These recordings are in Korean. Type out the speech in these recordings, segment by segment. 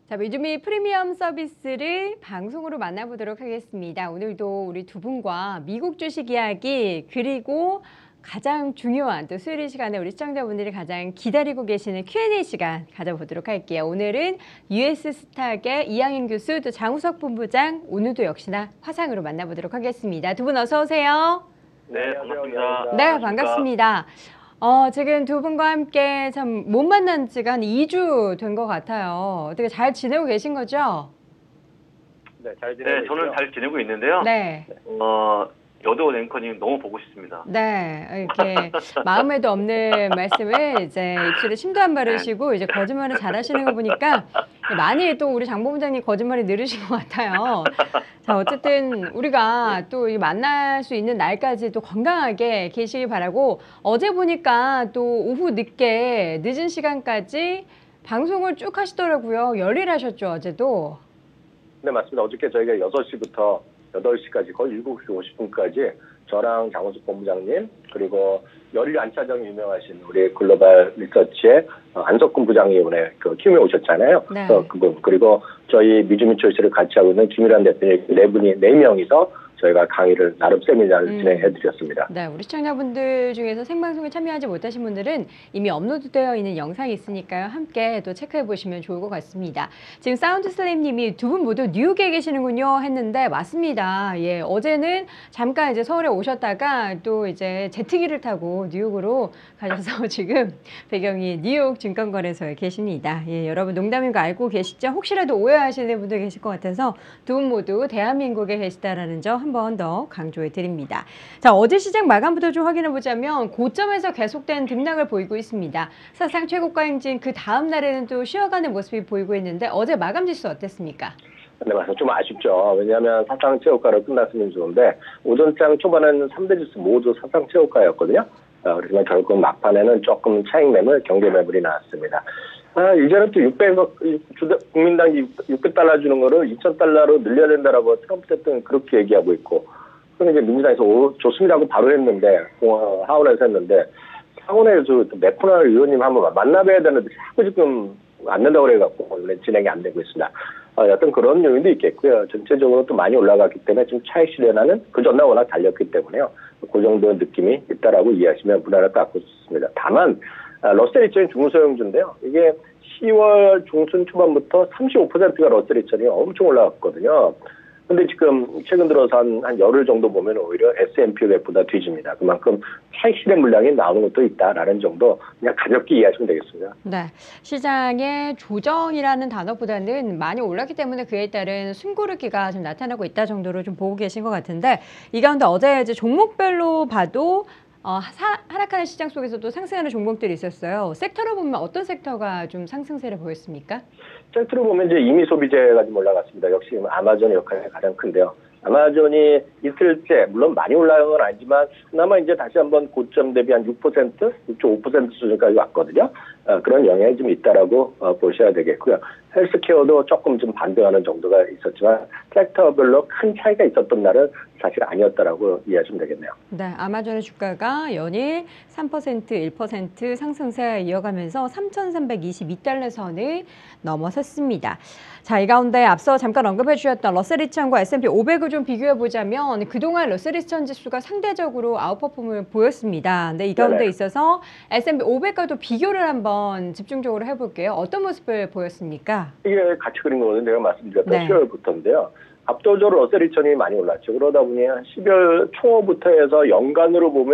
자, 미주미 프리미엄 서비스를 방송으로 만나보도록 하겠습니다. 오늘도 우리 두 분과 미국 주식 이야기 그리고 가장 중요한 또 수요일 시간에 우리 시청자분들이 가장 기다리고 계시는 Q&A 시간 가져보도록 할게요. 오늘은 US 스탁의 이양인 교수 또 장우석 본부장 오늘도 역시나 화상으로 만나보도록 하겠습니다. 두 분 어서 오세요. 네, 반갑습니다. 네, 반갑습니다. 지금 두 분과 함께 참 못 만난 지가 한 2주 된 것 같아요. 어떻게 잘 지내고 계신 거죠? 네, 잘 지내고 있고요. 저는 잘 지내고 있는데요. 네. 여도 앵커님 너무 보고 싶습니다. 네, 이렇게 마음에도 없는 말씀을 이제 입술에 침도 안 바르시고 이제 거짓말을 잘하시는 거 보니까 많이 또 우리 장 본부장님 거짓말이 늘으신 것 같아요. 자, 어쨌든 우리가 또 만날 수 있는 날까지 또 건강하게 계시길 바라고 어제 보니까 또 오후 늦게 늦은 시간까지 방송을 쭉 하시더라고요. 열일하셨죠, 어제도? 네, 맞습니다. 어저께 저희가 6시부터 8시까지 거의 7시 50분까지 저랑 장우석 본부장님 그리고 열일 안차정 유명하신 우리 글로벌 리서치의 안석근 부장이 이번에 그 키움에 오셨잖아요. 네. 그분 그리고 저희 미주미 초이스를 같이 하고 있는 김일환 대표님 네 명이서 저희가 강의를 나름 세미나를 진행해드렸습니다. 네, 우리 시청자분들 중에서 생방송에 참여하지 못하신 분들은 이미 업로드되어 있는 영상이 있으니까요. 함께 또 체크해 보시면 좋을 것 같습니다. 지금 사운드 슬림님이 두 분 모두 뉴욕에 계시는군요 했는데 맞습니다. 예, 어제는 잠깐 이제 서울에 오셨다가 또 이제 제트기를 타고 뉴욕으로 가셔서 지금 배경이 뉴욕 증권거래소에 계십니다. 예, 여러분 농담인 거 알고 계시죠? 혹시라도 오해하시는 분들 계실 것 같아서 두 분 모두 대한민국에 계시다라는 점 한 번 더 강조해 드립니다. 자, 어제 시장 마감부터 좀 확인해 보자면 고점에서 계속된 등락을 보이고 있습니다. 사상 최고가 행진 그 다음 날에는 또 쉬어가는 모습이 보이고 있는데 어제 마감 지수 어땠습니까? 네, 맞습니다. 좀 아쉽죠. 왜냐하면 사상 최고가로 끝났으면 좋은데 오전장 초반에는 3대 지수 모두 사상 최고가였거든요. 그렇지만 결국 막판에는 조금 차익 매물, 경계 매물이 나왔습니다. 이제는 또 600억, 국민당이 600달러 주는 거를 2,000달러로 늘려야 된다라고 트럼프 대통령이 그렇게 얘기하고 있고, 그럼 이제 민주당에서 좋습니다고 바로 했는데, 하원에서 했는데, 상원에서 맥코널 의원님 한번 만나봐야 되는데 자꾸 지금 안 된다고 그래갖고 원래 진행이 안 되고 있습니다. 어떤 그런 요인도 있겠고요. 전체적으로 또 많이 올라갔기 때문에 지금 차익 실현하는 그 전날 워낙 달렸기 때문에요. 그 정도 느낌이 있다라고 이해하시면 무난할 것 같습니다. 다만 러셀 2000이 중소형주인데요. 이게 10월 중순 초반부터 35%가 러셀 2000이 엄청 올라갔거든요. 근데 지금 최근 들어서 한 열흘 정도 보면 오히려 S&P 500보다 뒤집니다. 그만큼 차익 실현 물량이 나오는 것도 있다라는 정도 그냥 가볍게 이해하시면 되겠습니다. 네, 시장의 조정이라는 단어보다는 많이 올랐기 때문에 그에 따른 숨고르기가 좀 나타나고 있다 정도로 좀 보고 계신 것 같은데 이 가운데 어제 이제 종목별로 봐도 하락하는 시장 속에서도 상승하는 종목들이 있었어요. 섹터로 보면 어떤 섹터가 좀 상승세를 보였습니까? 섹터로 보면 이제 임의 소비재가 좀 올라갔습니다. 역시 아마존의 역할이 가장 큰데요. 아마존이 이틀째 물론 많이 올라간 건 아니지만 그나마 이제 다시 한번 고점 대비 한 6%, 6.5% 수준까지 왔거든요. 그런 영향이 좀 있다라고 보셔야 되겠고요. 헬스케어도 조금 좀 반등하는 정도가 있었지만 섹터별로 큰 차이가 있었던 날은 사실 아니었다라고 이해하시면 되겠네요. 네, 아마존의 주가가 연일 3%, 1% 상승세 이어가면서 3,322달러 선을 넘어섰습니다. 자, 이 가운데 앞서 잠깐 언급해 주셨던 러셀 2000과 S&P 500을 좀 비교해 보자면 그동안 러셀 2000 지수가 상대적으로 아웃퍼폼을 보였습니다. 근데 이 가운데 있어서 S&P 500과도 비교를 한번 집중적으로 해볼게요. 어떤 모습을 보였습니까? 이게 같이 그린 거거든요. 내가 말씀드렸던 10월부터인데요. 압도적으로 러셀 2000이 많이 올랐죠. 그러다 보니 12월 초부터 해서 연간으로 보면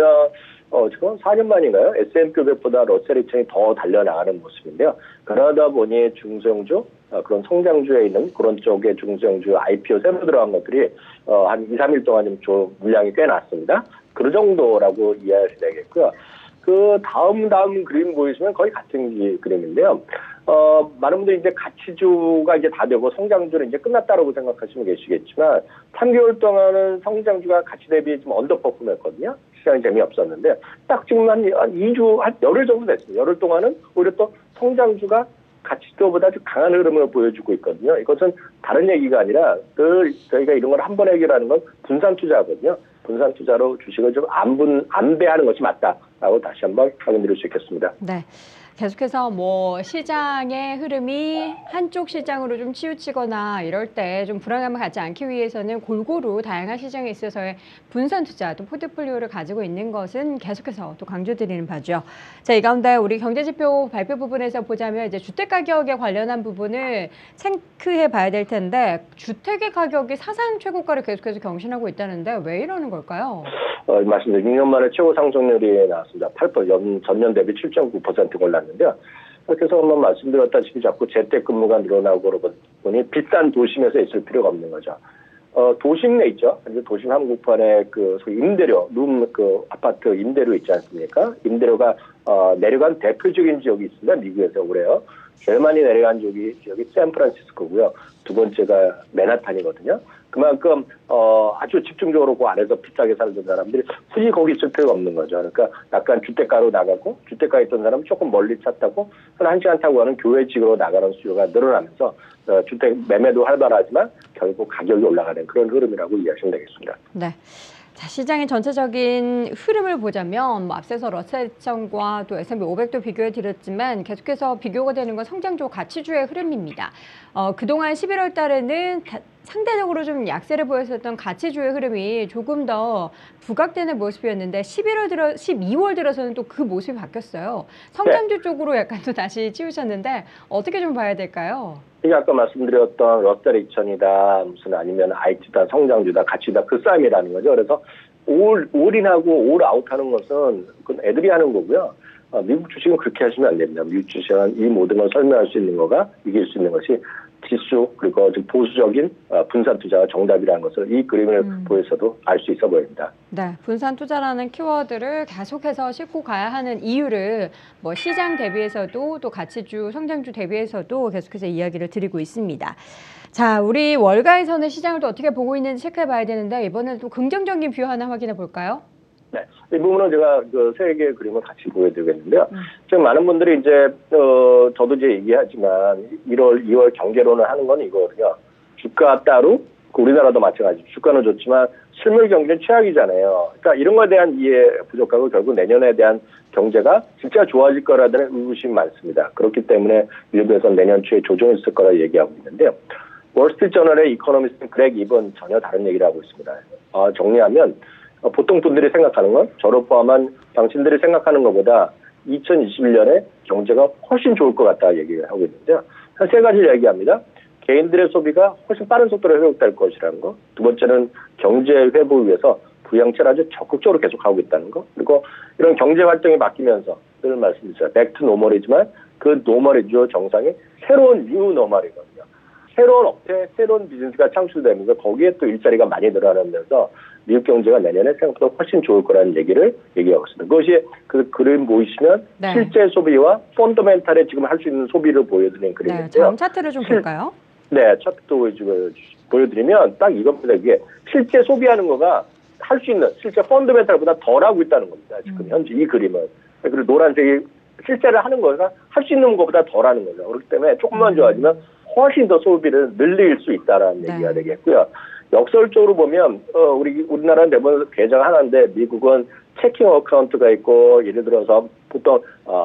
지금 4년 만인가요? S&P 500보다 러셀 2000이 더 달려나가는 모습인데요. 그러다 보니 중소형주, 그런 성장주에 있는 그런 쪽의 중소형주 IPO 새로 들어간 것들이 한 2, 3일 동안 좀 물량이 꽤 났습니다. 그 정도라고 이해하셔야 되겠고요. 그 다음 그림 보이시면 거의 같은 그림인데요. 많은 분들이 이제 가치주가 이제 다 되고 성장주는 이제 끝났다라고 생각하시면 계시겠지만 3개월 동안은 성장주가 가치 대비 좀 언더퍼폼 했거든요. 시장이 재미없었는데 딱 지금 한 2주, 한 열흘 정도 됐습니다. 열흘 동안은 오히려 또 성장주가 가치주보다 좀 강한 흐름을 보여주고 있거든요. 이것은 다른 얘기가 아니라 저희가 이런 걸 한 번에 해결하는 건 분산 투자거든요. 분산 투자로 주식을 좀 안배하는 것이 맞다라고 다시 한번 확인드릴 수 있겠습니다. 네. 계속해서 뭐 시장의 흐름이 한쪽 시장으로 좀 치우치거나 이럴 때 좀 불안감을 갖지 않기 위해서는 골고루 다양한 시장에 있어서의 분산 투자 또 포트폴리오를 가지고 있는 것은 계속해서 또 강조드리는 바죠. 자, 이 가운데 우리 경제지표 발표 부분에서 보자면 이제 주택 가격에 관련한 부분을 체크해 봐야 될 텐데 주택의 가격이 사상 최고가를 계속해서 경신하고 있다는데 왜 이러는 걸까요? 말씀드린 6년 만에 최고 상승률이 나왔습니다. 8% 전년 대비 7.9% 올랐는데요. 그래서 한번 말씀드렸다시피 자꾸 재택근무가 늘어나고 그러다 보니 비싼 도심에서 있을 필요가 없는 거죠. 도심 내 있죠. 도심 한복판에 그 소위 임대료, 아파트 임대료 있지 않습니까? 임대료가 내려간 대표적인 지역이 있습니다. 미국에서 그래요. 제일 많이 내려간 지역이 샌프란시스코고요. 두 번째가 맨하탄이거든요. 그만큼 아주 집중적으로 그 안에서 비싸게 살던 사람들이 굳이 거기 있을 필요가 없는 거죠. 그러니까 약간 주택가로 나가고 주택가에 있던 사람은 조금 멀리 차 타고 한 1시간 타고 가는 교외 지역으로 나가는 수요가 늘어나면서 주택 매매도 활발하지만 결국 가격이 올라가는 그런 흐름이라고 이해하시면 되겠습니다. 네. 자, 시장의 전체적인 흐름을 보자면 앞서서 러셀 2000과 또 S&P 500도 비교해 드렸지만 계속해서 비교가 되는 건 성장주 가치주의 흐름입니다. 그동안 11월 달에는 상대적으로 좀 약세를 보였었던 가치주의 흐름이 조금 더 부각되는 모습이었는데 12월 들어서는 또 그 모습이 바뀌었어요. 성장주 쪽으로 약간 또 다시 치우셨는데 어떻게 좀 봐야 될까요? 이게 아까 말씀드렸던 러셀 2000이다 무슨 아니면 IT다 성장주다 가치다 그 싸움이라는 거죠. 그래서 올인하고 올아웃하는 것은 그건 애들이 하는 거고요. 미국 주식은 그렇게 하시면 안 됩니다. 미국 주식은 이 모든 걸 설명할 수 있는 거가 이길 수 있는 것이 지수 그리고 보수적인 분산 투자가 정답이라는 것을 이 그림을 보여서도 알 수 있어 보입니다. 네, 분산 투자라는 키워드를 계속해서 싣고 가야 하는 이유를 뭐 시장 대비해서도 또 가치주, 성장주 대비해서도 계속해서 이야기를 드리고 있습니다. 자, 우리 월가에서는 시장을 또 어떻게 보고 있는지 체크해 봐야 되는데 이번에는 또 긍정적인 뷰 하나 확인해 볼까요? 네, 이 부분은 제가 세 개의 그림을 같이 보여드리겠는데요. 지금 많은 분들이 이제 저도 이제 얘기하지만 1월, 2월 경제론을 하는 건 이거거든요. 주가 따로 우리나라도 마찬가지. 주가는 좋지만 실물 경기는 최악이잖아요. 그러니까 이런 거에 대한 이해 부족하고 결국 내년에 대한 경제가 진짜 좋아질 거라는 의구심이 많습니다. 그렇기 때문에 일부에서 내년 초에 조정이 있을 거라 얘기하고 있는데요. 월스트리트저널의 이코노미스트 그렉 입은 전혀 다른 얘기를 하고 있습니다. 정리하면 보통 분들이 생각하는 건 저를 포함한 당신들이 생각하는 것보다 2021년에 경제가 훨씬 좋을 것 같다 얘기를 하고 있는데요. 한 세 가지를 얘기합니다. 개인들의 소비가 훨씬 빠른 속도로 회복될 것이라는 거. 두 번째는 경제 회복을 위해서 부양책을 아주 적극적으로 계속하고 있다는 거. 그리고 이런 경제 활동이 바뀌면서 늘 말씀드렸어요. 백투 노멀이지만 그 노멀이죠. 정상이 새로운 뉴 노멀이거든요. 새로운 업체, 새로운 비즈니스가 창출되면서 거기에 또 일자리가 많이 늘어나면서 미국 경제가 내년에 생각보다 훨씬 좋을 거라는 얘기를 얘기하고 있습니다. 그것이 그 그림 보이시면 네. 실제 소비와 펀더멘탈에 지금 할 수 있는 소비를 보여드리는 그림인데요. 네, 다음 차트를 좀 볼까요? 네, 차트도 보여드리면 딱 이겁니다. 이게 실제 소비하는 거가 할 수 있는 실제 펀더멘탈보다 덜 하고 있다는 겁니다. 지금 현재 이 그림은. 그리고 노란색이 실제를 하는 거가 할 수 있는 것보다 덜 하는 거죠. 그렇기 때문에 조금만 좋아지면 훨씬 더 소비를 늘릴 수 있다라는 얘기가 되겠고요. 역설적으로 보면 우리나라는 대부분 계정 하나인데 미국은 체킹 어카운트가 있고 예를 들어서 보통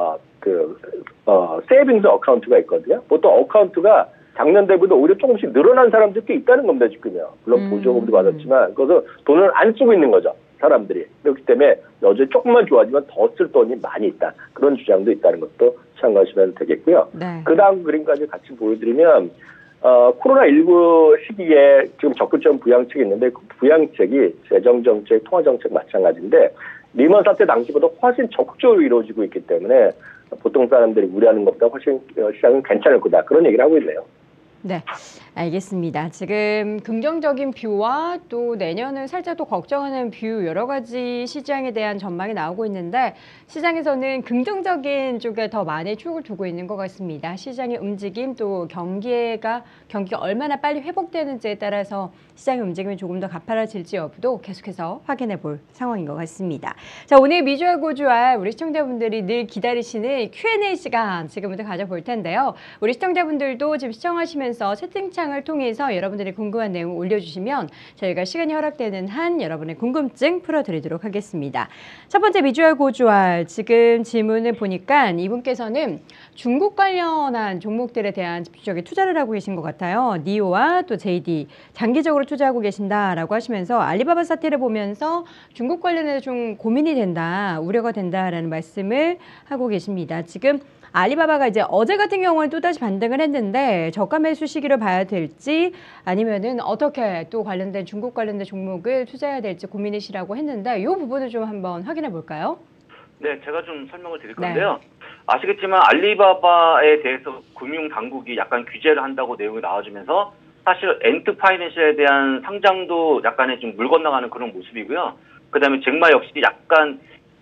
세이빙스 어카운트가 있거든요. 보통 어카운트가 작년 대비도 오히려 조금씩 늘어난 사람들이 꽤 있다는 겁니다, 지금요. 물론 보조금도 받았지만 그래서 돈을 안 쓰고 있는 거죠, 사람들이. 그렇기 때문에 여전히 조금만 좋아지면 더 쓸 돈이 많이 있다. 그런 주장도 있다는 것도 참고하시면 되겠고요. 네. 그 다음 그림까지 같이 보여드리면 코로나19 시기에 지금 적극적인 부양책이 있는데 그 부양책이 재정정책, 통화정책 마찬가지인데 리먼 사태 당시보다 훨씬 적극적으로 이루어지고 있기 때문에 보통 사람들이 우려하는 것보다 훨씬 시장은 괜찮을 거다. 그런 얘기를 하고 있네요. 네, 알겠습니다. 지금 긍정적인 뷰와 또 내년을 살짝 또 걱정하는 뷰 여러 가지 시장에 대한 전망이 나오고 있는데 시장에서는 긍정적인 쪽에 더 많이 축을 두고 있는 것 같습니다. 시장의 움직임 또 경기가 얼마나 빨리 회복되는지에 따라서 시장의 움직임이 조금 더 가파라질지 여부도 계속해서 확인해 볼 상황인 것 같습니다. 자, 오늘 미주알 고주알 우리 시청자분들이 늘 기다리시는 Q&A 시간 지금부터 가져볼 텐데요. 우리 시청자분들도 지금 시청하시면서 보시면서 채팅창을 통해서 여러분들이 궁금한 내용 올려주시면 저희가 시간이 허락되는 한 여러분의 궁금증 풀어드리도록 하겠습니다. 첫 번째 미주알 고주알 지금 질문을 보니까 이분께서는 중국 관련한 종목들에 대한 집중적인 투자를 하고 계신 것 같아요. 니오와 또 JD 장기적으로 투자하고 계신다라고 하시면서 알리바바 사태를 보면서 중국 관련해서 좀 고민이 된다, 우려가 된다라는 말씀을 하고 계십니다. 지금 알리바바가 이제 어제 같은 경우는 또다시 반등을 했는데 저가 매수 시기를 봐야 될지 아니면은 어떻게 또 관련된 중국 관련된 종목을 투자해야 될지 고민이시라고 했는데 이 부분을 좀 한번 확인해 볼까요? 네, 제가 좀 설명을 드릴 건데요. 아시겠지만 알리바바에 대해서 금융 당국이 약간 규제를 한다고 내용이 나와주면서 사실 엔트 파이낸셜에 대한 상장도 약간의 좀 물 건너가는 그런 모습이고요. 그다음에 잭마 역시 약간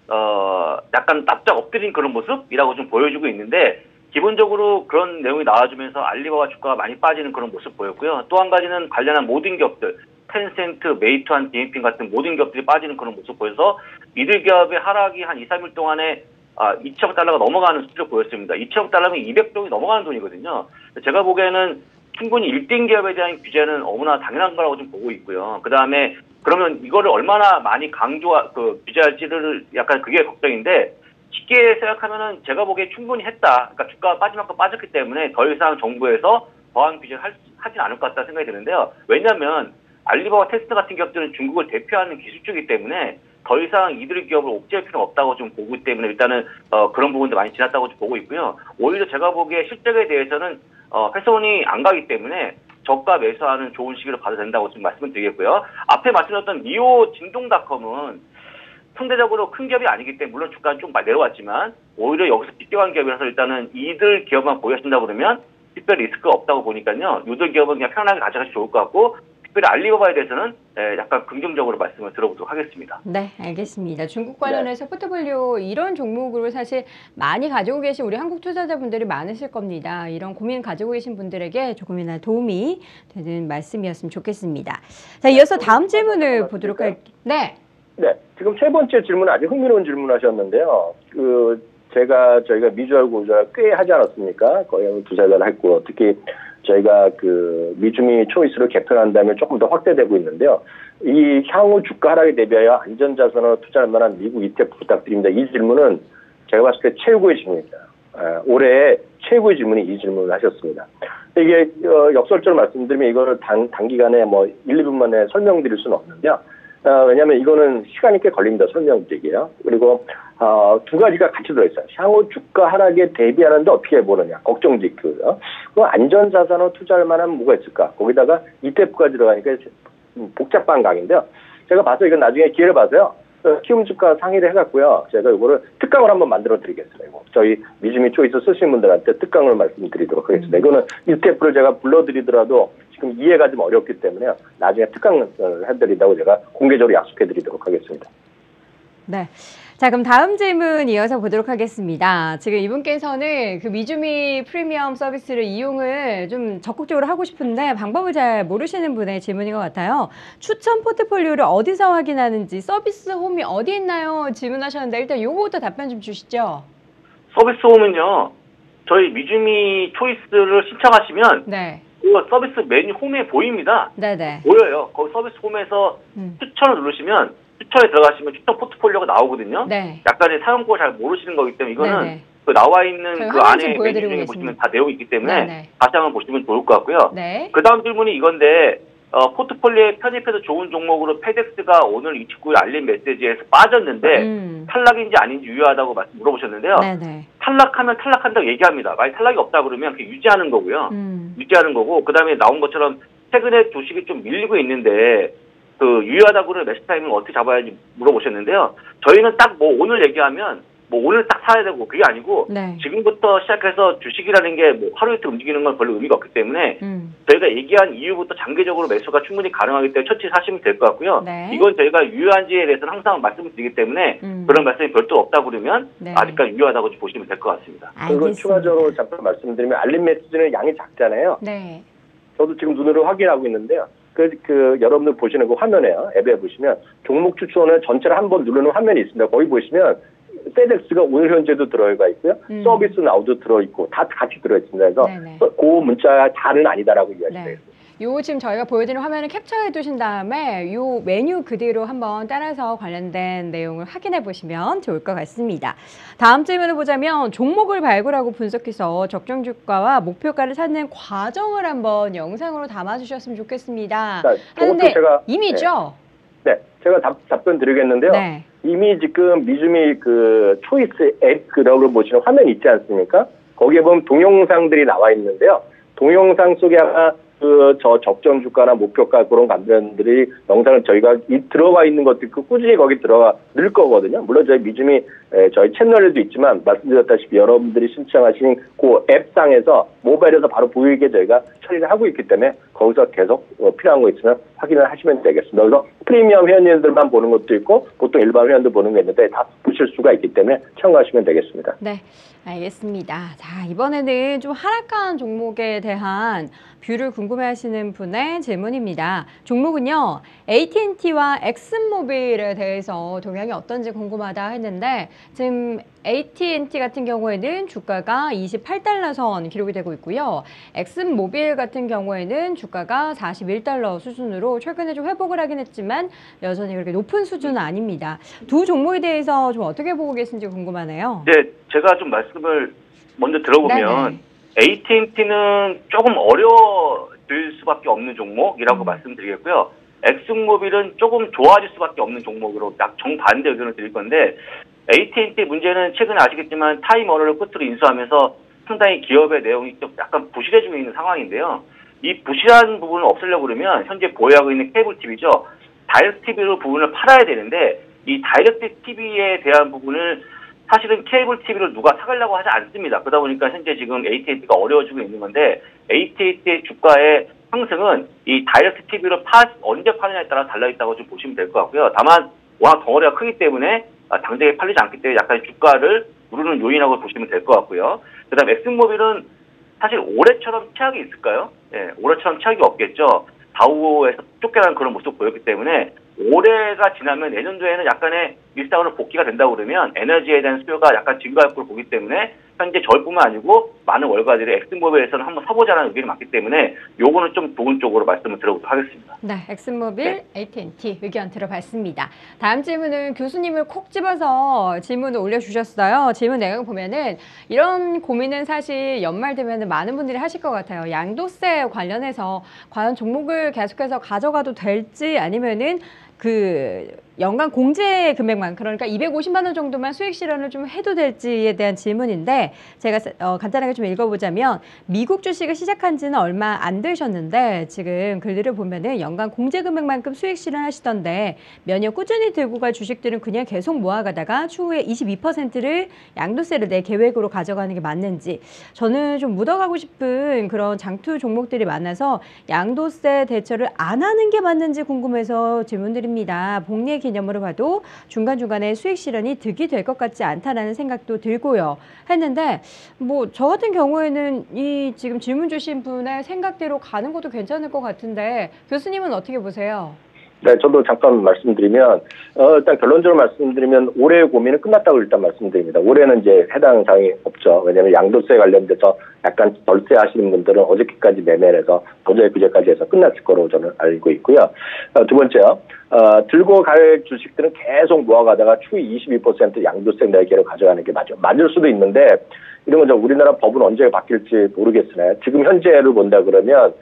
납작 엎드린 그런 모습이라고 좀 보여주고 있는데 기본적으로 그런 내용이 나와주면서 알리바바 주가가 많이 빠지는 그런 모습 보였고요. 또 한 가지는 관련한 모든 기업들, 텐센트, 메이투안, 디엠핀 같은 모든 기업들이 빠지는 그런 모습 보여서 이들 기업의 하락이 한 2, 3일 동안에 2천억 달러가 넘어가는 수준을 보였습니다. 2천억 달러면 200억이 넘어가는 돈이거든요. 제가 보기에는 충분히 1등 기업에 대한 규제는 너무나 당연한 거라고 좀 보고 있고요. 그 다음에 그러면 이거를 얼마나 많이 규제할지를 약간 그게 걱정인데 쉽게 생각하면은 제가 보기에 충분히 했다. 그러니까 주가가 빠질 만큼 빠졌기 때문에 더 이상 정부에서 더한 규제를 하진 않을 것 같다 생각이 드는데요. 왜냐하면 알리바바 테스트 같은 기업들은 중국을 대표하는 기술주이기 때문에 더 이상 이들의 기업을 옥죄할 필요는 없다고 좀 보기 때문에 일단은 그런 부분도 많이 지났다고 좀 보고 있고요. 오히려 제가 보기에 실적에 대해서는 훼손이 안 가기 때문에 저가 매수하는 좋은 시기로 봐도 된다고 지금 말씀을 드리겠고요. 앞에 말씀드렸던 니오 진동닷컴은 상대적으로 큰 기업이 아니기 때문에 물론 주가는 좀 내려왔지만 오히려 여기서 빗대간 기업이라서 일단은 이들 기업만 보유하신다 그러면 특별히 리스크가 없다고 보니까요. 이들 기업은 그냥 편안하게 가져가시 좋을 것 같고 특별히 알리바바에 대해서는 약간 긍정적으로 말씀을 들어보도록 하겠습니다. 네, 알겠습니다. 중국 관련해서 포트폴리오 이런 종목으로 사실 많이 가지고 계신 우리 한국 투자자분들이 많으실 겁니다. 이런 고민 가지고 계신 분들에게 조금이나 도움이 되는 말씀이었으면 좋겠습니다. 자, 이어서 다음 질문을 보도록 할게요. 네. 네, 지금 세 번째 질문 아주 흥미로운 질문하셨는데요. 저희가 미주알 고주알 꽤 하지 않았습니까? 거의 두세 달 했고 특히 저희가 미주미 초이스를 개편한 다음에 조금 더 확대되고 있는데요. 이 향후 주가 하락에 대비하여 안전자산으로 투자할 만한 미국 ETF 부탁드립니다. 이 질문은 제가 봤을 때 최고의 질문입니다. 올해 최고의 질문이 이 질문을 하셨습니다. 이게 역설적으로 말씀드리면 이거를 단기간에 1, 2분 만에 설명드릴 수는 없는데요. 왜냐하면 이거는 시간이 꽤 걸립니다. 설명드리기에요. 그리고 두 가지가 같이 들어있어요. 향후 주가 하락에 대비하는데 어떻게 해보느냐. 걱정짓고요. 그 안전자산으로 투자할 만한 뭐가 있을까. 거기다가 ETF까지 들어가니까 복잡한 강인데요. 제가 봐서 이건 나중에 기회를 봐서요. 키움 주가 상의를 해갖고요. 제가 이거를 특강을 한번 만들어 드리겠습니다. 저희 미주미 초이스 쓰시는 분들한테 특강을 말씀드리도록 하겠습니다. 이거는 ETF를 제가 불러드리더라도 지금 이해가 좀 어렵기 때문에 나중에 특강을 해드린다고 제가 공개적으로 약속해드리도록 하겠습니다. 네. 자, 그럼 다음 질문 이어서 보도록 하겠습니다. 지금 이분께서는 미주미 프리미엄 서비스를 이용을 좀 적극적으로 하고 싶은데 방법을 잘 모르시는 분의 질문인 것 같아요. 추천 포트폴리오를 어디서 확인하는지 서비스 홈이 어디 있나요? 질문하셨는데 일단 요거부터 답변 좀 주시죠. 서비스 홈은요. 저희 미주미 초이스를 신청하시면 네. 그 서비스 메뉴 홈에 보입니다. 네네. 보여요. 거기 서비스 홈에서 추천을 누르시면 추천에 들어가시면 추천 포트폴리오가 나오거든요. 네. 약간의 사용법을 잘 모르시는 거기 때문에 이거는 네네. 나와 있는 그 안에 메뉴 중에 보시면 보시면 다 내용이 있기 때문에 네네. 다시 한번 보시면 좋을 것 같고요. 네. 그 다음 질문이 이건데 포트폴리오에 편입해서 좋은 종목으로 페덱스가 오늘 29일 알림 메시지에서 빠졌는데 탈락인지 아닌지 유효하다고 물어보셨는데요. 네네. 탈락하면 탈락한다고 얘기합니다. 만약 탈락이 없다 그러면 그냥 유지하는 거고요. 유지하는 거고 그 다음에 나온 것처럼 최근에 주식이 좀 밀리고 있는데 유효하다고 그러면 매수 타이밍을 어떻게 잡아야 할지 물어보셨는데요. 저희는 딱 오늘 얘기하면 오늘 딱 사야 되고 그게 아니고 네. 지금부터 시작해서 주식이라는 게 하루 이틀 움직이는 건 별로 의미가 없기 때문에 저희가 얘기한 이후부터 장기적으로 매수가 충분히 가능하기 때문에 천천히 사시면 될 것 같고요. 네. 이건 저희가 유효한지에 대해서는 항상 말씀을 드리기 때문에 그런 말씀이 별도로 없다고 그러면 네. 아직까지 유효하다고 보시면 될 것 같습니다. 그리고 추가적으로 잠깐 말씀드리면 알림 메시지는 양이 작잖아요. 네. 저도 지금 눈으로 확인하고 있는데요. 여러분들 보시는 그 화면에요. 앱에 보시면 종목 추천을 전체를 한번 누르는 화면이 있습니다. 거기 보시면 페덱스가 오늘 현재도 들어가 있고요. 서비스 나우도 들어있고 다 같이 들어있습니다. 그래서 네네. 그 문자 다는 아니다라고 이해하시면 네. 되겠습니다. 요 지금 저희가 보여드리는 화면을 캡처해 두신 다음에 요 메뉴 그대로 한번 따라서 관련된 내용을 확인해 보시면 좋을 것 같습니다. 다음 질문을 보자면 종목을 발굴하고 분석해서 적정 주가와 목표가를 찾는 과정을 한번 영상으로 담아주셨으면 좋겠습니다. 자, 하는데 제가 이미죠? 네, 제가 답변 드리겠는데요. 네. 이미 지금 미주미 그 초이스 앱이라고 보시는 화면 있지 않습니까? 거기에 보면 동영상들이 나와 있는데요. 동영상 속에 아마 저 적정 주가나 목표가 그런 관련들이 영상을 저희가 들어가 있는 것들 꾸준히 거기 들어가 늘 거거든요. 물론 저희 미주미 저희 채널에도 있지만 말씀드렸다시피 여러분들이 신청하신 그 앱상에서 모바일에서 바로 보이게 저희가 처리를 하고 있기 때문에 거기서 계속 필요한 거 있으면 확인을 하시면 되겠습니다. 그래서 프리미엄 회원님들만 보는 것도 있고 보통 일반 회원도 보는 게 있는데 다 보실 수가 있기 때문에 참고하시면 되겠습니다. 네, 알겠습니다. 자, 이번에는 좀 하락한 종목에 대한 뷰를 궁금해하시는 분의 질문입니다. 종목은요, AT&T와 엑슨모빌에 대해서 동향이 어떤지 궁금하다 했는데 지금 AT&T 같은 경우에는 주가가 28달러 선 기록이 되고 있고요. 엑슨모빌 같은 경우에는 주가가 41달러 수준으로 최근에 좀 회복을 하긴 했지만 여전히 그렇게 높은 수준은 아닙니다. 두 종목에 대해서 좀 어떻게 보고 계신지 궁금하네요. 네, 제가 좀 말씀을 먼저 들어보면 AT&T는 조금 어려워질 수밖에 없는 종목이라고 말씀드리겠고요. 엑슨모빌은 조금 좋아질 수밖에 없는 종목으로 딱 정반대 의견을 드릴 건데 AT&T 문제는 최근에 아시겠지만 타임워너를 끝으로 인수하면서 상당히 기업의 내용이 좀 약간 부실해지고 있는 상황인데요. 이 부실한 부분을 없애려고 그러면 현재 보유하고 있는 케이블 TV죠. 다이렉트 TV로 부분을 팔아야 되는데 이 다이렉트 TV에 대한 부분을 사실은 케이블 TV를 누가 사가려고 하지 않습니다. 그러다 보니까 현재 지금 AT&T가 어려워지고 있는 건데 AT&T의 주가의 상승은 이 다이렉트 TV를 언제 파느냐에 따라 달라있다고 좀 보시면 될 것 같고요. 다만 워낙 덩어리가 크기 때문에 당장에 팔리지 않기 때문에 약간 주가를 누르는 요인이라고 보시면 될 것 같고요. 그 다음에 엑슨모빌은 사실 올해처럼 최악이 있을까요? 예, 올해처럼 최악이 없겠죠. 다우에서 쫓겨나는 그런 모습 보였기 때문에 올해가 지나면 내년도에는 약간의 일상으로 복귀가 된다고 그러면 에너지에 대한 수요가 약간 증가할 걸 보기 때문에 현재 저희뿐만 아니고 많은 월가들이 엑슨모빌에서는 한번 사보자는 의견이 많기 때문에 요거는 좀 좋은 쪽으로 말씀을 드려보도록 하겠습니다. 네, 엑슨모빌, AT&T 의견 들어봤습니다. 다음 질문은 교수님을 콕 집어서 질문을 올려주셨어요. 질문 내용 보면은 이런 고민은 사실 연말 되면은 많은 분들이 하실 것 같아요. 양도세 관련해서 과연 종목을 계속해서 가져가도 될지 아니면은 그 연간 공제 금액만 그러니까 250만 원 정도만 수익 실현을 좀 해도 될지에 대한 질문인데 제가 간단하게 좀 읽어보자면 미국 주식을 시작한 지는 얼마 안 되셨는데 지금 글들을 보면은 연간 공제 금액만큼 수익 실현하시던데 몇 년 꾸준히 들고 갈 주식들은 그냥 계속 모아가다가 추후에 22%를 양도세를 내 계획으로 가져가는 게 맞는지 저는 좀 묻어가고 싶은 그런 장투 종목들이 많아서 양도세 대처를 안 하는 게 맞는지 궁금해서 질문드립니다. 복리 개념으로 봐도 중간중간에 수익 실현이 득이 될 것 같지 않다라는 생각도 들고요. 했는데 뭐 저 같은 경우에는 이 지금 질문 주신 분의 생각대로 가는 것도 괜찮을 것 같은데 교수님은 어떻게 보세요? 네, 저도 잠깐 말씀드리면 일단 결론적으로 말씀드리면 올해의 고민은 끝났다고 일단 말씀드립니다. 올해는 이제 해당 사항이 없죠. 왜냐하면 양도세 관련돼서 약간 덜세 하시는 분들은 어저께까지 매매를 해서 도저히 그제까지 해서 끝났을 거로 저는 알고 있고요. 두 번째요. 들고 갈 주식들은 계속 모아가다가 추후 22% 양도세 내기로 가져가는 게 맞을 수도 있는데 이런 거죠. 우리나라 법은 언제 바뀔지 모르겠으나 지금 현재를 본다 그러면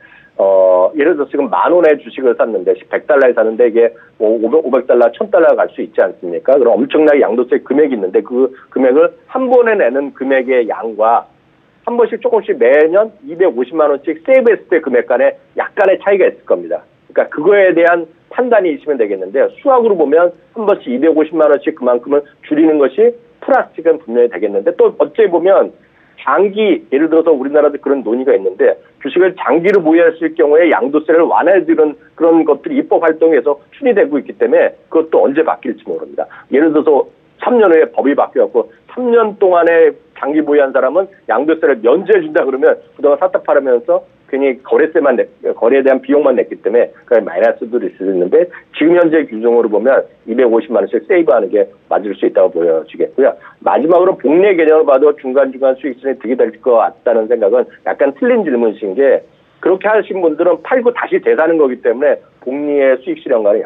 예를 들어서 지금 10,000원의 주식을 샀는데 100달러에 샀는데 이게 뭐 500달러, 1000달러가 갈 수 있지 않습니까? 그럼 엄청나게 양도세 금액이 있는데 그 금액을 한 번에 내는 금액의 양과 한 번씩 조금씩 매년 250만 원씩 세이브했을 때 금액 간에 약간의 차이가 있을 겁니다. 그러니까 그거에 대한 판단이 있으면 되겠는데 수학으로 보면 한 번씩 250만 원씩 그만큼을 줄이는 것이 플라스틱은 분명히 되겠는데 또 어찌 보면 장기 예를 들어서 우리나라도 그런 논의가 있는데 주식을 장기로 보유했을 경우에 양도세를 완화해주는 그런 것들이 입법 활동에서 추진되고 있기 때문에 그것도 언제 바뀔지 모릅니다. 예를 들어서 3년 후에 법이 바뀌어갖고 3년 동안에 장기 보유한 사람은 양도세를 면제해 준다 그러면 그동안 샀다 팔으면서 괜히 거래에 대한 비용만 냈기 때문에 그 마이너스도 있을 수 있는데 지금 현재 규정으로 보면 250만 원씩 세이브하는 게 맞을 수 있다고 보여지겠고요. 마지막으로 복리 개념을 봐도 중간중간 수익성이 득이 될 것 같다는 생각은 약간 틀린 질문이신 게 그렇게 하신 분들은 팔고 다시 되사는 거기 때문에 복리의 수익 실현과는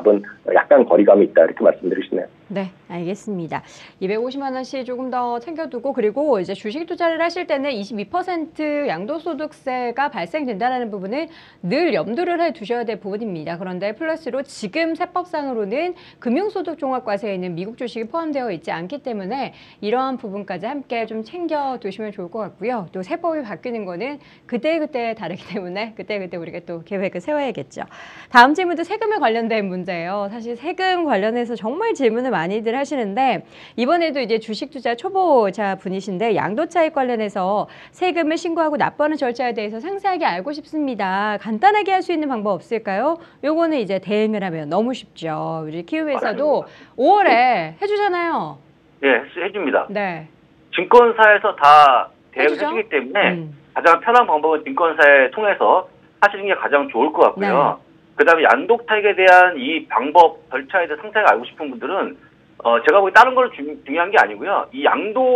약간 거리감이 있다 이렇게 말씀드리시네요. 네, 알겠습니다. 250만 원씩 조금 더 챙겨두고 그리고 이제 주식 투자를 하실 때는 22% 양도소득세가 발생된다는 부분은 늘 염두를 해 두셔야 될 부분입니다. 그런데 플러스로 지금 세법상으로는 금융소득종합과세에는 미국 주식이 포함되어 있지 않기 때문에 이러한 부분까지 함께 좀 챙겨두시면 좋을 것 같고요. 또 세법이 바뀌는 거는 그때그때 다르기 때문에 그때그때 우리가 또 계획을 세워야겠죠. 다음 질문도 세금에 관련된 문제예요. 사실 세금 관련해서 정말 질문을 많이들 하시는데 이번에도 이제 주식 투자 초보자 분이신데 양도 차익 관련해서 세금을 신고하고 납부하는 절차에 대해서 상세하게 알고 싶습니다. 간단하게 할 수 있는 방법 없을까요? 요거는 이제 대응을 하면 너무 쉽죠. 우리 키움에서도 5월에 해주잖아요. 예, 해줍니다. 네. 증권사에서 다 대응을 해주죠? 해주기 때문에 가장 편한 방법은 증권사에 통해서 하시는 게 가장 좋을 것 같고요. 네. 그다음에 양도차익에 대한 이 방법 절차에 대해서 상세하게 알고 싶은 분들은 제가 보기 다른 걸 중요한 게 아니고요. 이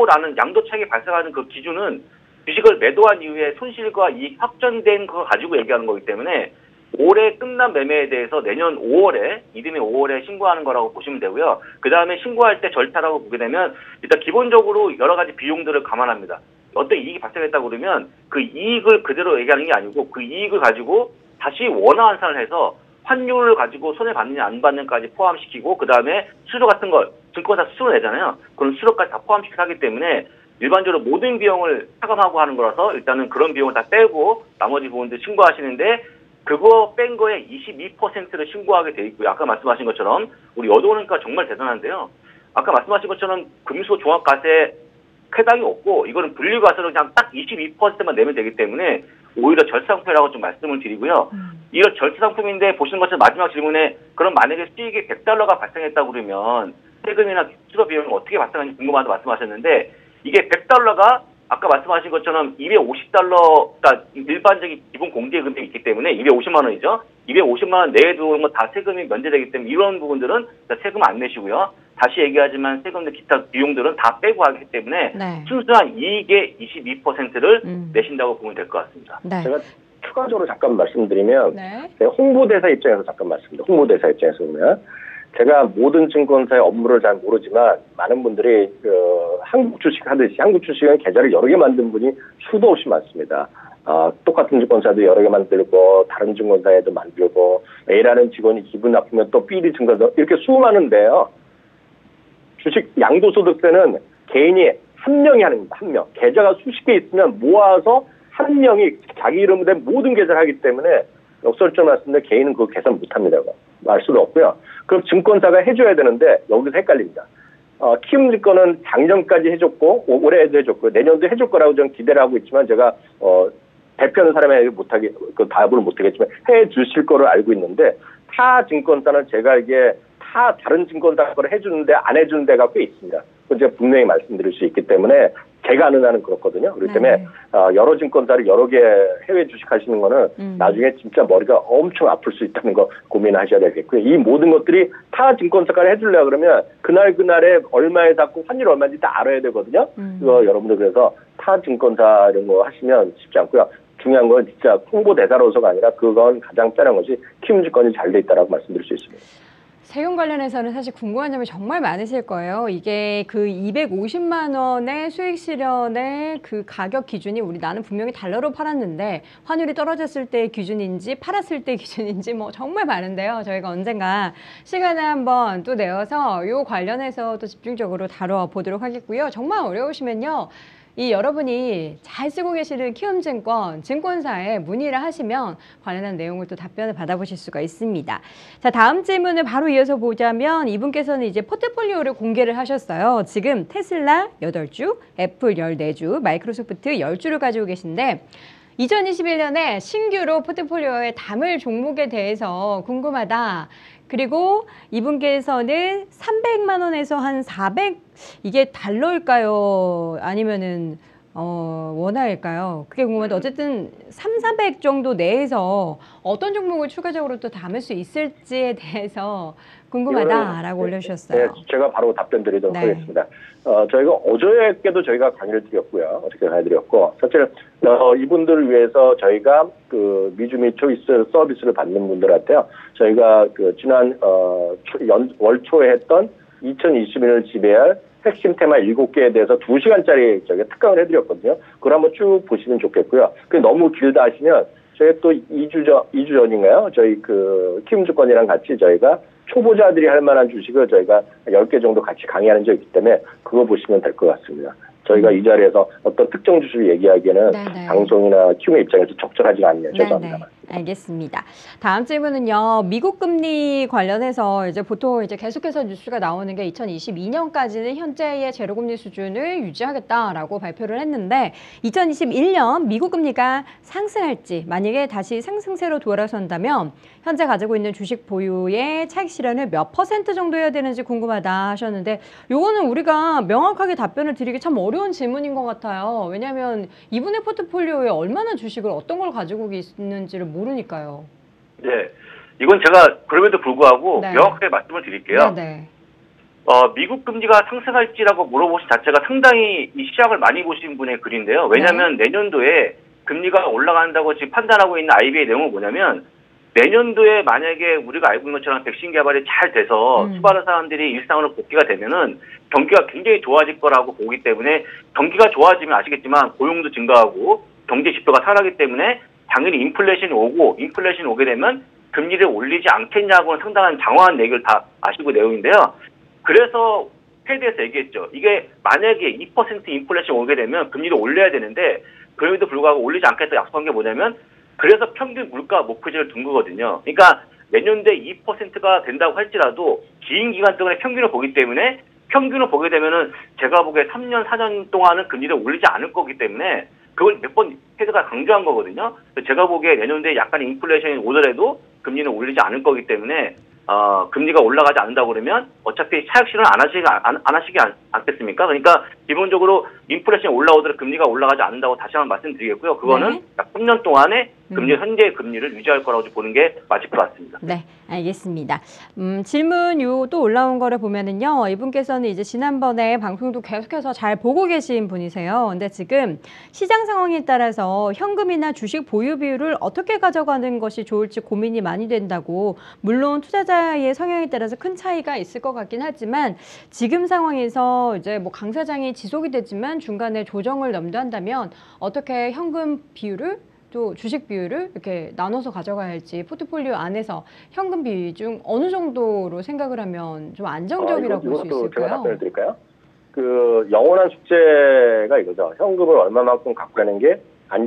양도차익이 발생하는 그 기준은 주식을 매도한 이후에 손실과 이익 확정된 거 가지고 얘기하는 거기 때문에 올해 끝난 매매에 대해서 내년 5월에 이듬해 5월에 신고하는 거라고 보시면 되고요. 그다음에 신고할 때 절차라고 보게 되면 일단 기본적으로 여러 가지 비용들을 감안합니다. 어떤 이익이 발생했다고 그러면 그 이익을 그대로 얘기하는 게 아니고 그 이익을 가지고 다시 원화 환산을 해서 환율을 가지고 손해 받느냐 안 받느냐까지 포함시키고 그다음에 수수료 같은 걸 증권사 수수료 내잖아요. 그런 수수료까지 다 포함시켜서 하기 때문에 일반적으로 모든 비용을 차감하고 하는 거라서 일단은 그런 비용을 다 빼고 나머지 부분들 신고하시는데 그거 뺀 거에 22%를 신고하게 돼 있고요. 아까 말씀하신 것처럼 우리 여도원가 정말 대단한데요. 아까 말씀하신 것처럼 금융소 종합과세 해당이 없고 이거는 분리과세로 그냥 딱 22%만 내면 되기 때문에 오히려 절세상품이라고 좀 말씀을 드리고요. 이런 절세상품인데 보시는 것처럼 마지막 질문에 그럼 만약에 수익이 $100가 발생했다고 그러면 세금이나 수수료 비용은 어떻게 발생하는지 궁금하다고 말씀하셨는데 이게 $100가 아까 말씀하신 것처럼 $250가 일반적인 기본 공제 금액이 있기 때문에 250만 원이죠. 250만 원 내에 들어오는 건 다 세금이 면제되기 때문에 이런 부분들은 세금 안 내시고요. 다시 얘기하지만 세금들 기타 비용들은 다 빼고 하기 때문에 네. 순수한 이익의 22%를 내신다고 보면 될 것 같습니다. 네. 제가 추가적으로 잠깐 말씀드리면 네. 제가 홍보대사 입장에서 잠깐 말씀드립니다. 홍보대사 입장에서 보면 제가 모든 증권사의 업무를 잘 모르지만 많은 분들이 한국 주식 하듯이 한국 주식은 계좌를 여러 개 만든 분이 수도 없이 많습니다. 똑같은 증권사도 여러 개 만들고 다른 증권사에도 만들고 A라는 직원이 기분 나쁘면 또 B리 증권사 이렇게 수많은데요. 주식 양도소득세는 개인이 한 명이 하는 겁니다. 한 명. 계좌가 수십 개 있으면 모아서 한 명이 자기 이름으로 된 모든 계좌를 하기 때문에 역설적으로 말씀드리면 개인은 그거 계산 못합니다. 말 수도 없고요. 그럼 증권사가 해줘야 되는데 여기서 헷갈립니다. 키움증권은 작년까지 해줬고 올해도 해줬고 내년도 해줄 거라고 저는 기대를 하고 있지만 제가 대표하는 사람에게 못하게 그 답을 못하겠지만 해주실 거를 알고 있는데 타 증권사는 제가 이게 다른 증권사 거를 해주는데 안 해주는 데가 꽤 있습니다. 그건 제가 분명히 말씀드릴 수 있기 때문에 제가 아는 한은 그렇거든요. 그렇기 때문에 여러 증권사를 여러 개 해외 주식하시는 거는 나중에 진짜 머리가 엄청 아플 수 있다는 거 고민하셔야 되겠고요. 이 모든 것들이 타 증권사가 해주려고 그러면 그날에 얼마에 샀고 환율 얼마인지 다 알아야 되거든요. 그거 여러분들 그래서 타 증권사 이런 거 하시면 쉽지 않고요. 중요한 건 진짜 홍보대사로서가 아니라 그건 가장 빼는 것이 키움증권이 잘 돼 있다라고 말씀드릴 수 있습니다. 세금 관련해서는 사실 궁금한 점이 정말 많으실 거예요. 이게 그 250만 원의 수익 실현의 그 가격 기준이 나는 분명히 달러로 팔았는데 환율이 떨어졌을 때 기준인지 팔았을 때 기준인지 뭐 정말 많은데요. 저희가 언젠가 시간을 한번 또 내어서 이 관련해서 또 집중적으로 다뤄보도록 하겠고요. 정말 어려우시면요. 이 여러분이 잘 쓰고 계시는 키움증권 증권사에 문의를 하시면 관련한 내용을 또 답변을 받아보실 수가 있습니다. 자, 다음 질문을 바로 이어서 보자면 이분께서는 이제 포트폴리오를 공개를 하셨어요. 지금 테슬라 8주, 애플 14주, 마이크로소프트 10주를 가지고 계신데 2021년에 신규로 포트폴리오에 담을 종목에 대해서 궁금하다. 그리고 이분께서는 300만 원에서 한 400, 이게 달러일까요? 아니면은 원화일까요? 그게 궁금한데 어쨌든 400 정도 내에서 어떤 종목을 추가적으로 또 담을 수 있을지에 대해서 궁금하다라고 올려주셨어요. 네, 제가 바로 답변 드리도록 네. 하겠습니다. 저희가 어저께도 저희가 강의를 드렸고요. 어저께 강의 드렸고, 사실 이분들을 위해서 저희가 그 미주미 초이스 서비스를 받는 분들한테요. 저희가 그 지난 월 초에 했던 2021을 지배할 핵심 테마 7개에 대해서 2시간짜리 저희가 특강을 해드렸거든요. 그걸 한번 쭉 보시면 좋겠고요. 그게 너무 길다 하시면 저희 또 2주 전인가요? 저희 그 키움증권이랑 같이 저희가 초보자들이 할 만한 주식을 저희가 10개 정도 같이 강의하는 적이 있기 때문에 그거 보시면 될 것 같습니다. 저희가 이 자리에서 어떤 특정 주식을 얘기하기에는 네네. 방송이나 키움의 입장에서 적절하지가 않네요. 죄송합니다. 네네. 알겠습니다. 다음 질문은요. 미국 금리 관련해서 이제 보통 이제 계속해서 뉴스가 나오는 게 2022년까지는 현재의 제로금리 수준을 유지하겠다라고 발표를 했는데 2021년 미국 금리가 상승할지 만약에 다시 상승세로 돌아선다면 현재 가지고 있는 주식 보유의 차익 실현을 몇 % 정도 해야 되는지 궁금하다 하셨는데 요거는 우리가 명확하게 답변을 드리기 참 어려운 질문인 것 같아요. 왜냐하면 이분의 포트폴리오에 얼마나 주식을 어떤 걸 가지고 있는지를 모르니까요. 네, 이건 제가 그럼에도 불구하고 네. 명확하게 말씀을 드릴게요. 네. 미국 금리가 상승할지라고 물어보신 자체가 상당히 이 시장을 많이 보신 분의 글인데요. 왜냐하면 내년도에 금리가 올라간다고 지금 판단하고 있는 IB의 내용은 뭐냐면 내년도에 만약에 우리가 알고 있는 것처럼 백신 개발이 잘 돼서 수많은 사람들이 일상으로 복귀가 되면은 경기가 굉장히 좋아질 거라고 보기 때문에 경기가 좋아지면 아시겠지만 고용도 증가하고 경제 지표가 살아나기 때문에 당연히 인플레이션이 오게 되면 금리를 올리지 않겠냐고는 상당한 장황한 얘기를 다 아시고 내용인데요. 그래서 패드에서 얘기했죠. 이게 만약에 2% 인플레이션 오게 되면 금리를 올려야 되는데 그럼에도 불구하고 올리지 않겠다 약속한 게 뭐냐면 그래서 평균 물가 목표치를 둔 거거든요. 그러니까 내년도에 2%가 된다고 할지라도 긴 기간 동안의 평균을 보기 때문에 평균을 보게 되면은 제가 보기에 3년, 4년 동안은 금리를 올리지 않을 거기 때문에 그걸 몇 번 패드가 강조한 거거든요. 제가 보기에 내년도에 약간 인플레이션이 오더라도 금리는 올리지 않을 거기 때문에 금리가 올라가지 않는다고 그러면 어차피 차익 실현 안 하시지 않겠습니까? 그러니까 기본적으로 인플레이션이 올라오더라도 금리가 올라가지 않는다고 다시 한번 말씀드리겠고요. 그거는 네. 약 3년 동안에 현재의 금리를 유지할 거라고 보는 게 맞을 것 같습니다. 네, 알겠습니다. 질문 요 또 올라온 거를 보면은요, 이분께서는 이제 지난번에 방송도 계속해서 잘 보고 계신 분이세요. 근데 지금 시장 상황에 따라서 현금이나 주식 보유 비율을 어떻게 가져가는 것이 좋을지 고민이 많이 된다고. 물론 투자자의 성향에 따라서 큰 차이가 있을 것 같긴 하지만 지금 상황에서 이제 뭐 강 사장이 지속이 되지만 중간에 조정을 염두한다면 어떻게 현금 비율을 또 주식 비율을 이렇게 나눠서 가져가야 할지 포트폴리오 안에서 현금 비중 어느 정도로 생각을 하면 좀 안정적이라고 볼 수 있을까요? 제가 답변을 드릴까요? 그 영원한 숙제가 이거죠. 현금을 얼마만큼 갖고 가는 게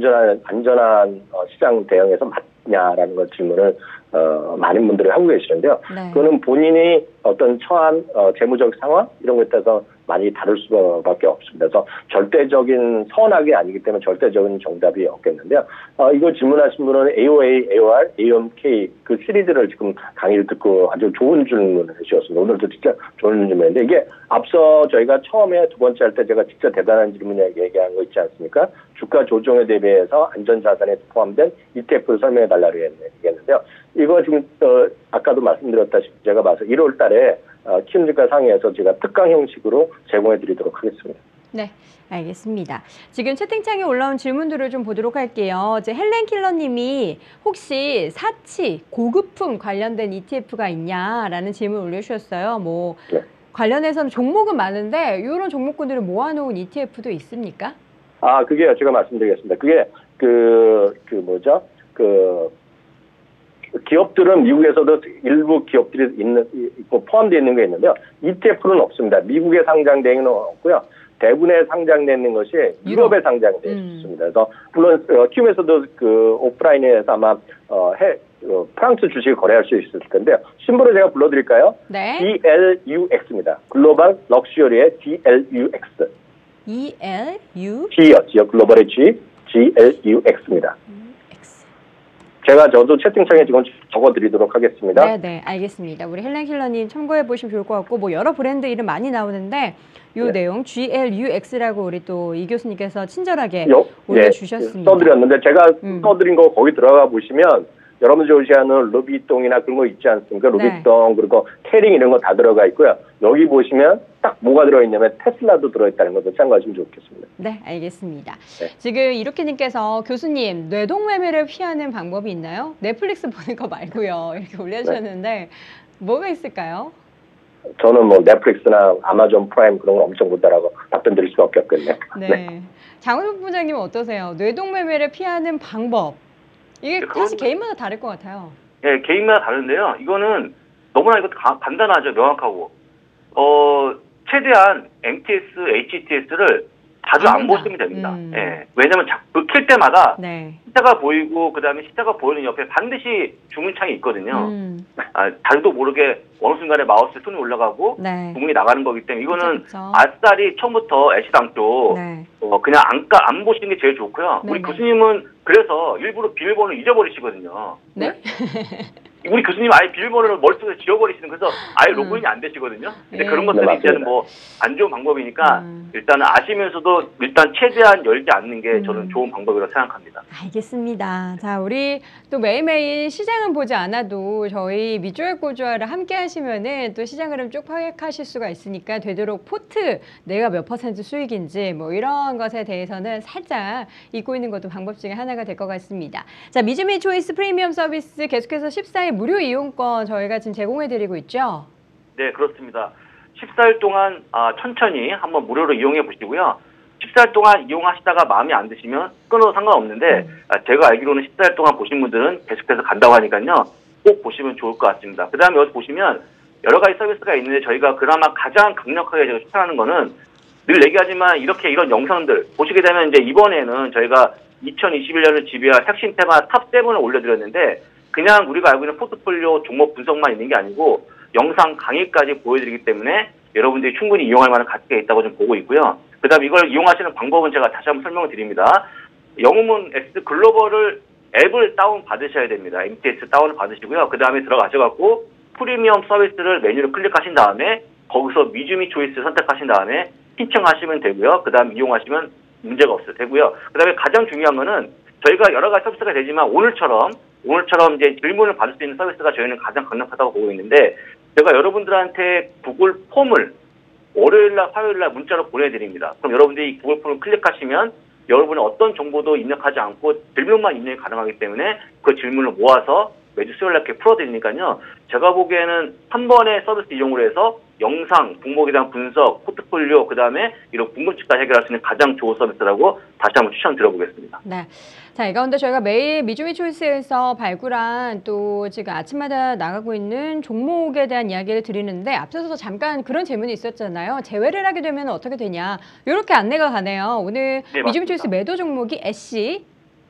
안전한 시장 대응에서 맞냐라는 걸 질문을 많은 분들이 하고 계시는데요. 네. 그거는 본인이 어떤 처한 재무적 상황 이런 것에 따라서 많이 다를 수밖에 없습니다. 그래서 절대적인 선악이 아니기 때문에 절대적인 정답이 없겠는데요. 이걸 질문하신 분은 AOA, AOR, AOMK 그 시리즈를 지금 강의를 듣고 아주 좋은 질문을 해주셨습니다. 오늘도 진짜 좋은 질문인데 이게 앞서 저희가 처음에 두 번째 할 때 제가 진짜 대단한 질문 얘기한 거 있지 않습니까? 주가 조정에 대비해서 안전자산에 포함된 ETF를 설명해 달라고 얘기했는데요. 이거 지금 아까도 말씀드렸다시피 제가 봐서 1월 달에 키움증권 상의에서 제가 특강 형식으로 제공해 드리도록 하겠습니다. 네, 알겠습니다. 지금 채팅창에 올라온 질문들을 좀 보도록 할게요. 이제 헬렌킬러님이 혹시 사치, 고급품 관련된 ETF가 있냐라는 질문을 올려주셨어요. 뭐 네. 관련해서는 종목은 많은데 이런 종목군들을 모아놓은 ETF도 있습니까? 그게요. 제가 말씀드리겠습니다. 그게 기업들은 미국에서도 일부 기업들이 있고 포함되어 있는 게 있는데요. ETF는 없습니다. 미국에 상장되어 있는 건 없고요. 대부분에 상장되어 있는 것이 유럽에 상장되어 있습니다. 그래서 물론 키움에서도 그 오프라인에서 아마 프랑스 주식을 거래할 수 있을 텐데요. 심볼을 제가 불러드릴까요? 네. GLUX입니다. 글로벌 럭셔리의 GLUX. ELU? G요. 글로벌의 G, GLUX입니다. 저도 채팅창에 지금 적어드리도록 하겠습니다. 네, 네, 알겠습니다. 우리 헬렌 킬러님 참고해 보시면 좋을 것 같고, 뭐 여러 브랜드 이름 많이 나오는데 요 네. 내용 GLUX라고 우리 또 이 교수님께서 친절하게 예, 올려주셨습니다. 써드렸는데 제가 써드린 거 거기 들어가 보시면 여러분 좋아하시는 루비똥이나 그런 거 있지 않습니까? 네. 루비똥 그리고 캐링 이런 거 다 들어가 있고요. 여기 보시면 딱 뭐가 들어있냐면 테슬라도 들어있다는 것도 참고하시면 좋겠습니다. 네, 알겠습니다. 네. 지금 이렇게님께서 교수님 뇌동매매를 피하는 방법이 있나요? 넷플릭스 보는 거 말고요. 이렇게 올려주셨는데 뭐가 있을까요? 저는 뭐 넷플릭스나 아마존 프라임 그런 거 엄청 본다라고 답변 드릴 수밖에 없겠네요. 네. 장훈 부장님은 어떠세요? 뇌동매매를 피하는 방법. 이게 네, 사실 그건- 개인마다 다를 것 같아요. 예, 개인마다 다른데요. 이거는 너무나 이것도 간단하죠. 명확하고. 최대한 MTS, HTS를 자주 안 안 본다. 보시면 됩니다. 음. 예. 왜냐면 킬 때마다 네. 시자가 보이고 그다음에 시자가 보이는 옆에 반드시 주문창이 있거든요. 자기도 모르게 어느 순간에 마우스에 손이 올라가고 네. 주문이 나가는 거기 때문에 이거는 그쵸. 아싸리 처음부터 애시당초 네. 그냥 안 보시는 게 제일 좋고요. 네, 우리 네. 교수님은 그래서 일부러 비밀번호를 잊어버리시거든요. 네? 우리 교수님 아예 비밀번호를 머릿속에 지워버리시는 그래서 아예 로그인이 안 되시거든요. 근데 네. 그런 네, 것들이 맞습니다. 이제는 뭐 안 좋은 방법이니까 음. 일단은 아시면서도 일단 최대한 열지 않는 게 저는 좋은 방법이라고 생각합니다. 알겠습니다. 자, 우리 또 매일매일 시장은 보지 않아도 저희 미주얼 고주얼을 함께 하시면은 또 시장 흐름 쭉 파악하실 수가 있으니까 되도록 포트 내가 몇 % 수익인지 뭐 이런 것에 대해서는 살짝 잊고 있는 것도 방법 중에 하나가 될 것 같습니다. 자, 미즈미 초이스 프리미엄 서비스 계속해서 14일 무료 이용권 저희가 지금 제공해 드리고 있죠. 네, 그렇습니다. 14일 동안 천천히 한번 무료로 이용해 보시고요. 14일 동안 이용하시다가 마음에 안 드시면 끊어도 상관없는데 제가 알기로는 14일 동안 보신 분들은 계속해서 간다고 하니까요. 꼭 보시면 좋을 것 같습니다. 그 다음에 여기 보시면 여러 가지 서비스가 있는데 저희가 그나마 가장 강력하게 제가 추천하는 거는 늘 얘기하지만 이런 영상들 보시게 되면 이제 이번에는 저희가 2021년을 지배할 핵심 테마 탑 7을 올려드렸는데 그냥 우리가 알고 있는 포트폴리오 종목 분석만 있는 게 아니고 영상 강의까지 보여드리기 때문에 여러분들이 충분히 이용할 만한 가치가 있다고 좀 보고 있고요. 그 다음 이걸 이용하시는 방법은 제가 다시 한번 설명을 드립니다. 영웅문 X 글로벌을 앱을 다운 받으셔야 됩니다. MTS 다운을 받으시고요. 그 다음에 들어가셔갖고 프리미엄 서비스를 메뉴를 클릭하신 다음에 거기서 미주미 초이스 선택하신 다음에 신청하시면 되고요. 그 다음 이용하시면 문제가 없어요. 되고요. 그 다음에 가장 중요한 거는 저희가 여러 가지 서비스가 되지만 오늘처럼 이제 질문을 받을 수 있는 서비스가 저희는 가장 강력하다고 보고 있는데 제가 여러분들한테 구글 폼을 월요일날, 화요일날 문자로 보내드립니다. 그럼 여러분들이 이 구글 폼을 클릭하시면 여러분의 어떤 정보도 입력하지 않고 질문만 입력이 가능하기 때문에 그 질문을 모아서 매주 수요일날 이렇게 풀어드리니까요. 제가 보기에는 한 번의 서비스 이용으로 해서 영상, 종목에 대한 분석, 포트폴리오, 그 다음에 이런 궁금증까지 해결할 수 있는 가장 좋은 서비스라고 다시 한번 추천드려보겠습니다. 네. 자, 이 가운데 저희가 매일 미주미 초이스에서 발굴한 또 지금 아침마다 나가고 있는 종목에 대한 이야기를 드리는데 앞서서 잠깐 그런 질문이 있었잖아요. 제외를 하게 되면 어떻게 되냐. 이렇게 안내가 가네요. 오늘 네, 미주미 맞습니다. 초이스 매도 종목이 애쉬.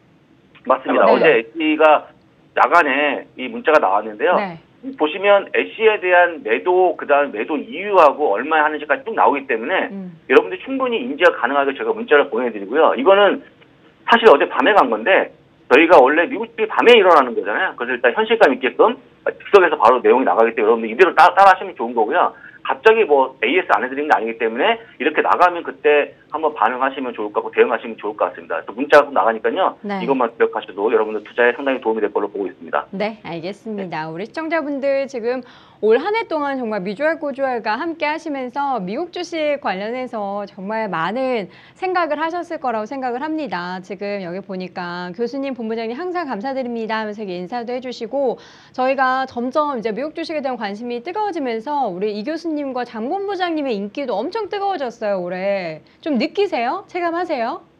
맞습니다. 네. 어제 애쉬가 야간에 이 문자가 나왔는데요. 네. 보시면 애쉬에 대한 매도, 그 다음 매도 이유하고 얼마에 하는지까지 쭉 나오기 때문에 여러분들 충분히 인지가 가능하게 제가 문자를 보내드리고요. 이거는 사실 어제 밤에 간 건데 저희가 원래 미국 시장이 밤에 일어나는 거잖아요. 그래서 일단 현실감 있게끔 즉석에서 바로 내용이 나가기 때문에 여러분들 이대로 따라 하시면 좋은 거고요. 갑자기 뭐 AS 안 해드리는 게 아니기 때문에 이렇게 나가면 그때 한번 반응하시면 좋을 것 같고 대응하시면 좋을 것 같습니다. 그래서 문자가 나가니까요. 네. 이것만 기억하셔도 여러분들 투자에 상당히 도움이 될 걸로 보고 있습니다. 네, 알겠습니다. 우리 시청자분들 지금 올 한 해 동안 정말 미주얼 고주얼과 함께 하시면서 미국 주식 관련해서 정말 많은 생각을 하셨을 거라고 생각을 합니다. 지금 여기 보니까 교수님, 본부장님 항상 감사드립니다 하면서 인사도 해주시고 저희가 점점 이제 미국 주식에 대한 관심이 뜨거워지면서 우리 이 교수님과 장 본부장님의 인기도 엄청 뜨거워졌어요, 올해. 좀 느끼세요? 체감하세요?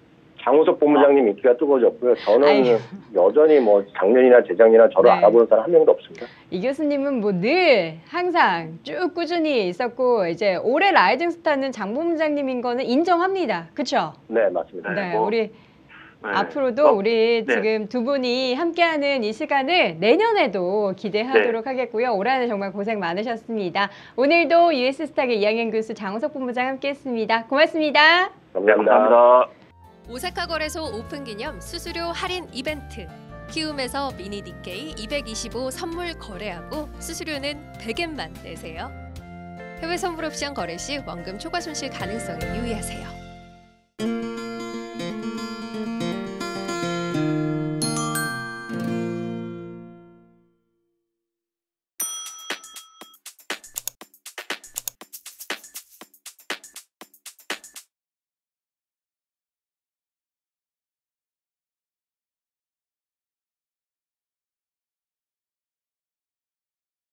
장우석 본부장님 인기가 뜨거워졌고요. 저는 아이고. 여전히 뭐 작년이나 재작년이나 저를 네. 알아보는 사람 한 명도 없습니다. 이 교수님은 뭐 늘 항상 쭉 꾸준히 있었고 이제 올해 라이징 스타는 장 본부장님인 거는 인정합니다. 그렇죠? 네, 맞습니다. 네, 뭐, 우리 네. 앞으로도 우리 네. 지금 두 분이 함께하는 이 시간을 내년에도 기대하도록 하겠고요. 올 한해 정말 고생 많으셨습니다. 오늘도 US스탁의 이양현 교수, 장우석 본부장 함께했습니다. 고맙습니다. 네, 감사합니다. 오사카 거래소 오픈 기념 수수료 할인 이벤트. 키움에서 미니 니케이 225 선물 거래하고 수수료는 100엔만 내세요. 해외 선물 옵션 거래 시 원금 초과 손실 가능성에 유의하세요.